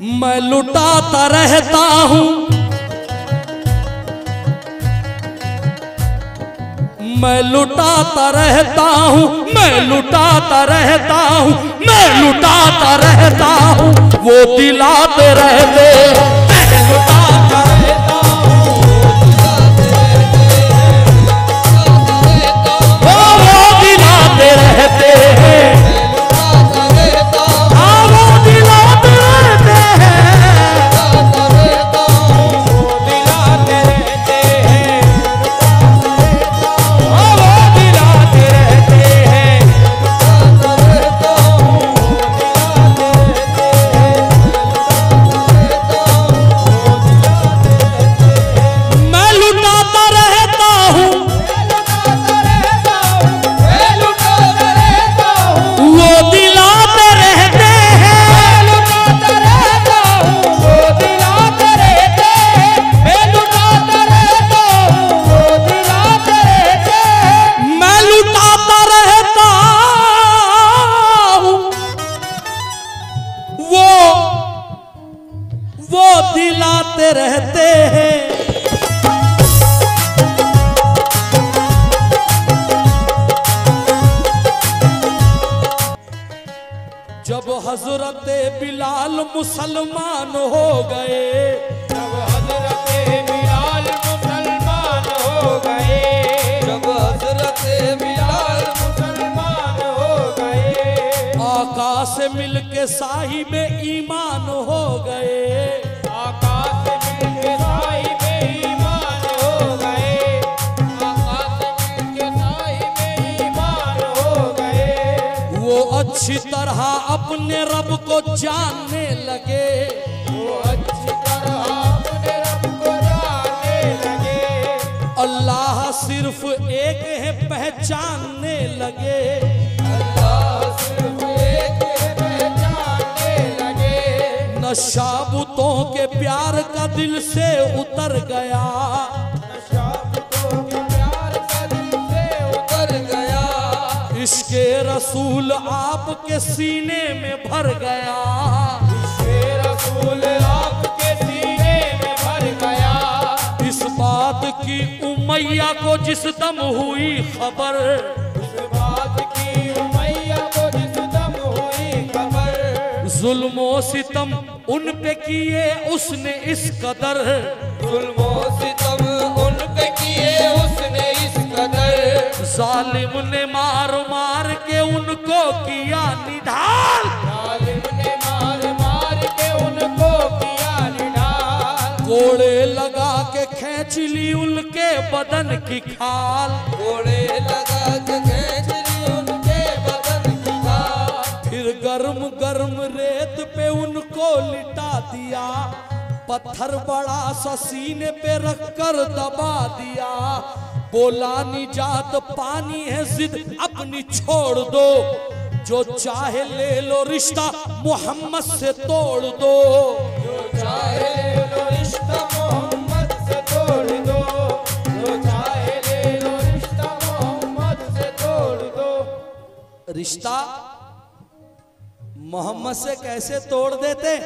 मैं लुटाता रहता हूँ, मैं लुटाता रहता हूँ, मैं लुटाता रहता हूँ, मैं लुटाता रहता हूँ, वो दिलाते रहते, मैं लुटाता रहता हूँ, वो दिलाते रहते हैं, दिलाते रहते हैं। जब हजरत बिलाल मुसलमान हो गए, जब हजरत बिलाल मुसलमान हो गए, जब हजरत बिलाल मुसलमान हो गए, आका से मिलके साहिब ईमान हो गए, आका से मिलके साहिब ईमान हो गए, आका से मिलके साहिब ईमान हो गए। वो अच्छी तरह अपने रब को जानने लगे, वो अच्छी तरह अपने रब को जानने लगे, अल्लाह सिर्फ एक है पहचानने लगे, अल्लाह सिर्फ एक है पहचानने लगे। नशा बुतों के प्यार का दिल से उतर गया, नशा बुतों के प्यार का दिल से उतर गया, इश्क़े रसूल आपके सीने में भर गया, इश्क़े रसूल आपके सीने में भर गया। इस बात की उमैया को जिस दम हुई खबर, इस बात की उमैया को जिस दम हुई खबर, जुल्मो सितम उन पे किए उसने इस कदर, जुल्मो सितम उन पे किए उसने इस कदर, जालिम ने मार मार के उनको किया निढाल, जालिम ने मार मार के उनको किया निढाल, कोड़े लगा के खींच ली उनके बदन की खाल, कोड़े लगा के खींच ली उनके बदन की खाल, फिर गर्म गर्म रेत पे उनको लिटा दिया, पत्थर बड़ा सा सीने पे रख कर दबा दिया, बोला निजात पानी है जिद अपनी छोड़ दो, जो चाहे ले लो रिश्ता मोहम्मद से तोड़ दो, जो चाहे ले लो रिश्ता मोहम्मद से तोड़ दो, जो चाहे ले लो रिश्ता मोहम्मद से तोड़ दो। रिश्ता मोहम्मद से कैसे तोड़ देते?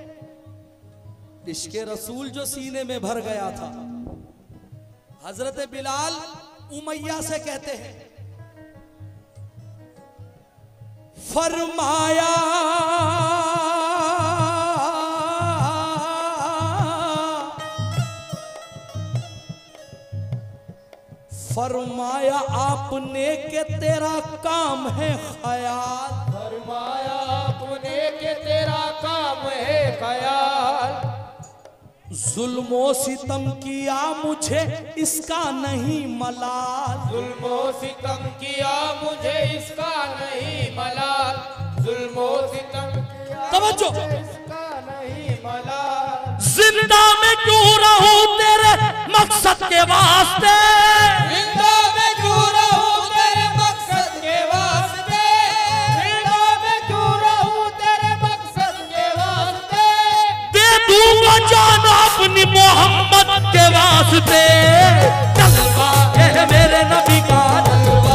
इश्क़े रसूल जो सीने में भर गया था। हजरत बिलाल उमैया से कहते हैं, फरमाया फरमाया आपने के तेरा काम है ख्याल, फरमाया आपने के तेरा काम है ख्याल, जुल्मो सितम किया मुझे इसका नहीं मलाल, जुल्मो सितम किया मुझे इसका नहीं मलाल, जुल्मो सितम किया तवज्जो, मुझे इसका नहीं मलाल, जिंदा में क्यों रहूं तेरे मकसद के वास्ते, जिंदा में क्यों रहूं तेरे मकसद के वास्ते, जिंदा में क्यों रहूं तेरे मकसद के वास्ते, दे दूंगा जान अपनी मोहम्मद के वास्ते, जलवा है मेरे नबी का जलवा,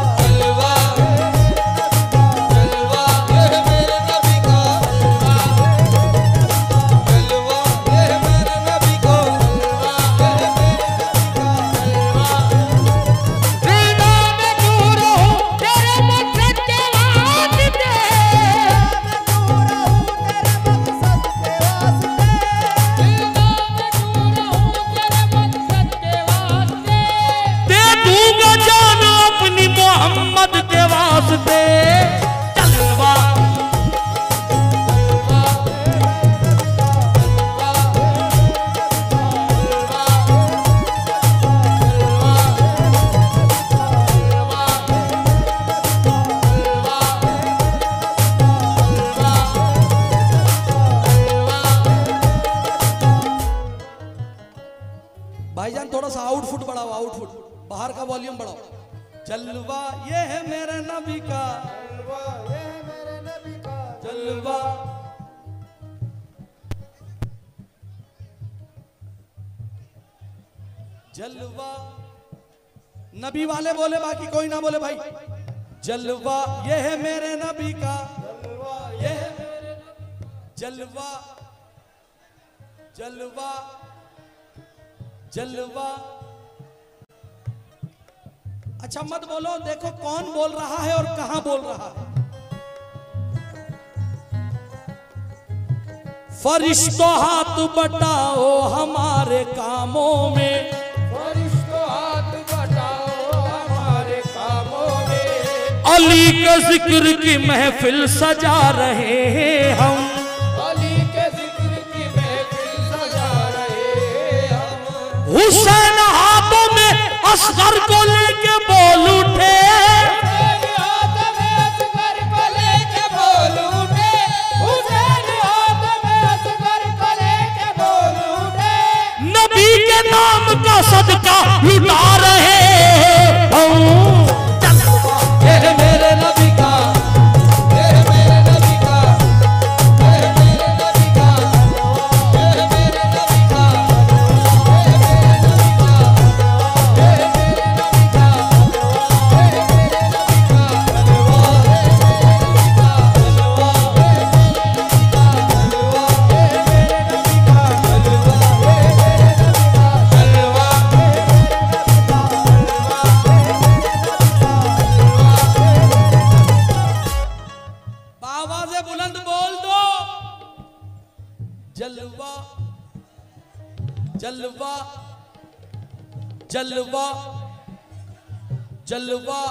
जलवा जलवा है मेरे नबी का जलवा, बाहर का वॉल्यूम बढ़ाओ। जलवा ये है मेरे नबी का, जलवा ये है मेरे नबी का, जलवा। जलवा नबी वाले बोले, बाकी कोई ना बोले भाई। जलवा ये है मेरे नबी का, जलवा ये है मेरे नबी, जलवा जलवा जलवा। अच्छा मत बोलो, देखो कौन बोल रहा है और कहां बोल रहा है। फरिश्तों हाथ बटाओ हमारे कामों में, फरिश्तों हाथ बटाओ हमारे कामों में। अली के जिक्र की महफिल सजा रहे हैं हम, अली के जिक्र की महफिल सजा रहे हम। हुसैन हाथों में असगर को लेके बोल उठे, हुसैन हाथ में असगर को लेके बोल उठे, हुसैन हाथ में असगर को लेके बोल उठे। नबी के नाम का सदका लुटा रहे हैं हम। ये है मेरे नबी का, ये है मेरे नबी का, ये है मेरे नबी का, ये है मेरे नबी का, ये है मेरे नबी का, ये है मेरे नबी का, ये है मेरे नबी का, जलवा है मेरे नबी का, जलवा है मेरे नबी का, जलवा है मेरे नबी का, जलवा है मेरे नबी का, जलवा है मेरे नबी का, जलवा है मेरे आवाज़ बुलंद बोल दो। जलवा जलवा जलवा जलवा।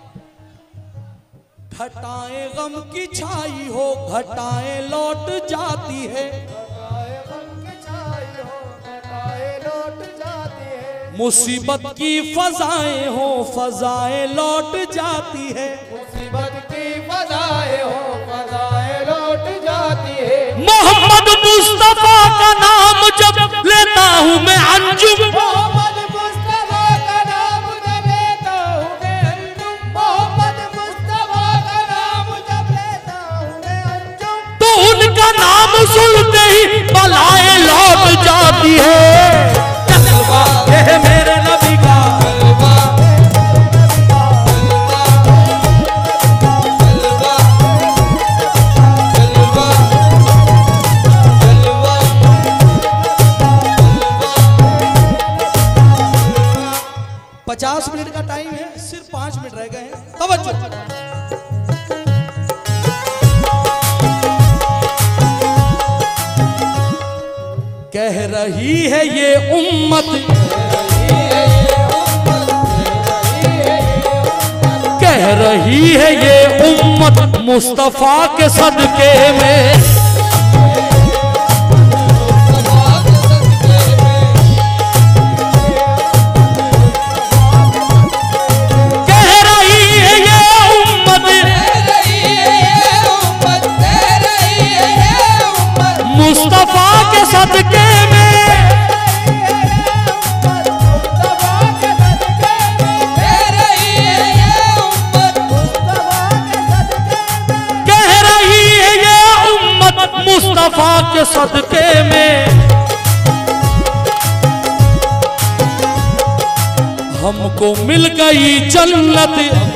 घटाएं गम की छाई हो, घटाएं लौट जाती है, घटाए गम की छाई हो, घटाए लौट जाती है। मुसीबत की फजाएं हो, फजाएं लौट जाती है। मुसीबत की फजाएं हो, फजाएं लौट जाती है। मोहम्मद मुस्तफा का नाम जब लेता हूँ मैं अंजुम, मोहम्मद मुस्तफा का नाम जब लेता हूँ मैं अंजुम, मोहम्मद मुस्तफा का नाम जब लेता हूँ मैं अंजुम। तो उनका नाम सुनते ही बलाएं लौट जाती है। जलवा ये है मेरे नबी का, जलवा जलवा जलवा जलवा 50 मिनट का टाइम है, सिर्फ 5 मिनट रह गए हैं। तवज्जो। कह रही है ये उम्मत, कह रही है ये उम्मत मुस्तफा के सदके में, कह रही है ये उम्मत मुस्तफा के सदके में, मुस्तफा के सदके में। हमको मिल गई जन्नत,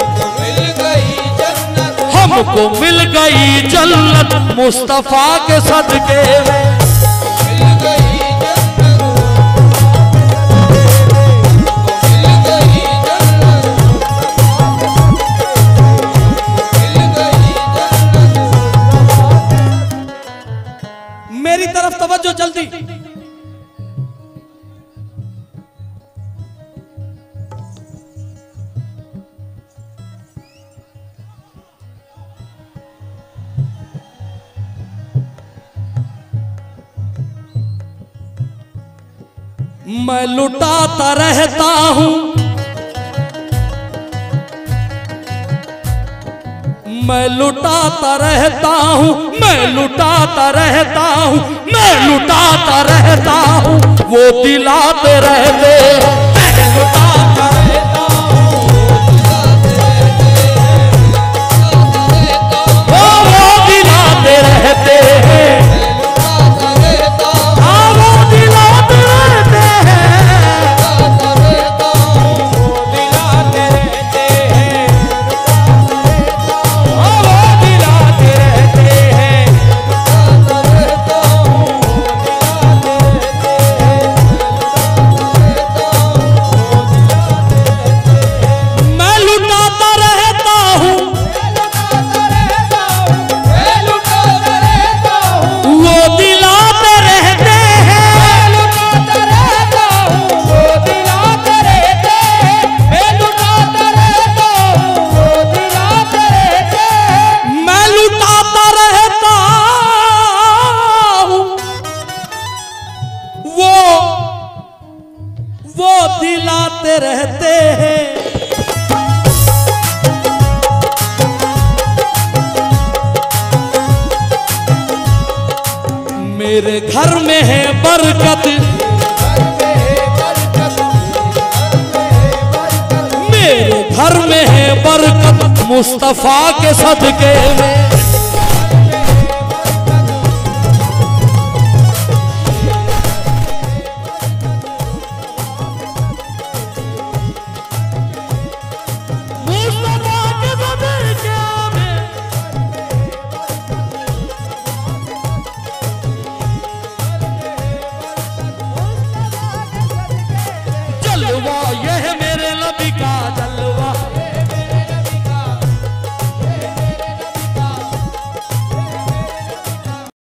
हमको मिल गई जन्नत मुस्तफा के सदके में। मेरी तरफ तवज्जो जल्दी। मैं लुटाता रहता हूं, मैं लुटाता रहता हूं, मैं लुटाता रहता हूं, मैं लुटाता रहता हूं, वो दिलाते रहते। मैं लुटाता रहता हूं, मेरे घर में है बरकत, मेरे घर में है बरकत, मुस्तफा के सदके में।